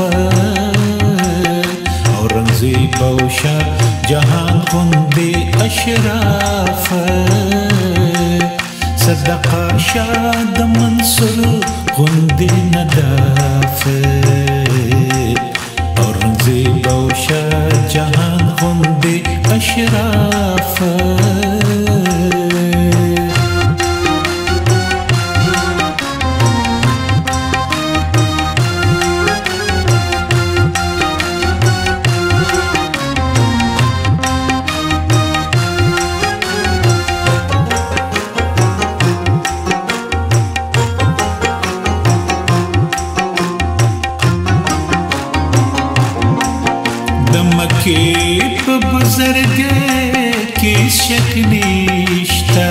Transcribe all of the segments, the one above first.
اورنګزیب او شاه جهان غوندې اشراف صدقه شاه د منصور غوندې نداف اورنګزیب او شاه جهان غوندې اشراف مکې په بزرګۍ کې شک نشته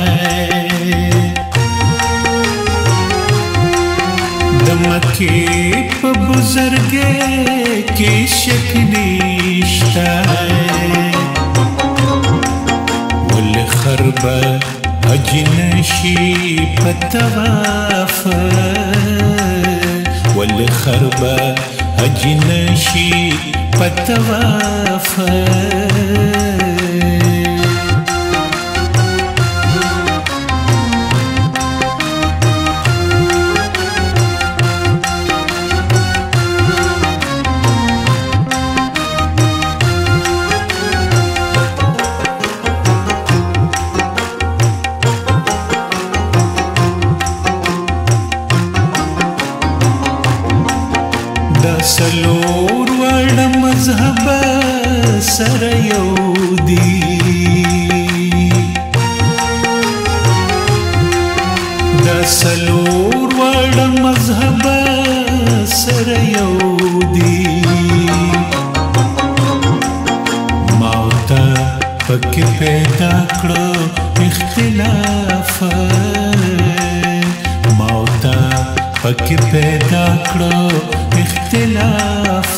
د مکې په بزرګۍ کې شک نشته ولې خربه حج نشي په طواف ولې خربه حج نشي پتواف دا سلور وړه مذهب سره یو دي دا سلور وړه مذهب سره یو دي ما ورته پکې پیدا کړو اختلاف ما ورته پکې پیدا کړو اختلاف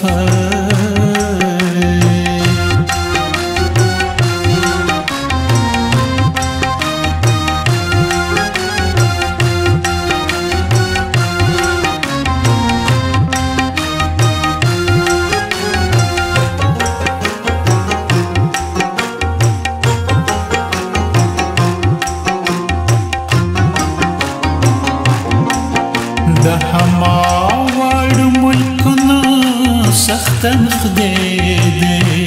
د هما واړو ملکونو سخته خدای دی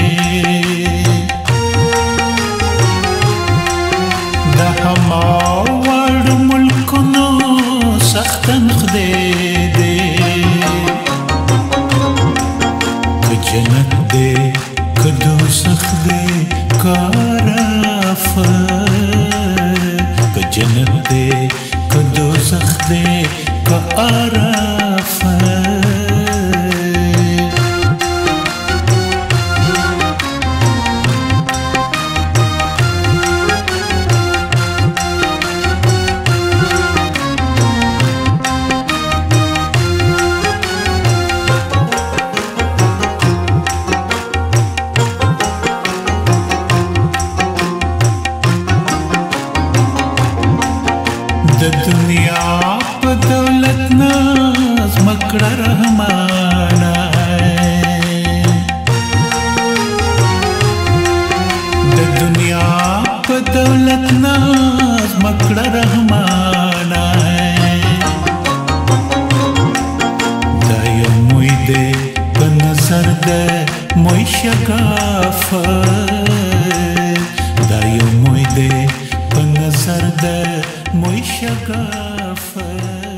د هما واړو ملکونو سخته خدای دی که جنت دی که دوزخ دی که عرف که جنت دی که دوزخ دی که عرف د دنیا په دولت ناز مکړه رحمانا د دنیا په دولت ناز مکړه رحمانا دا یو موی دی په نظر د موی شګاف دا یو موی دی په نظر د موی شګاف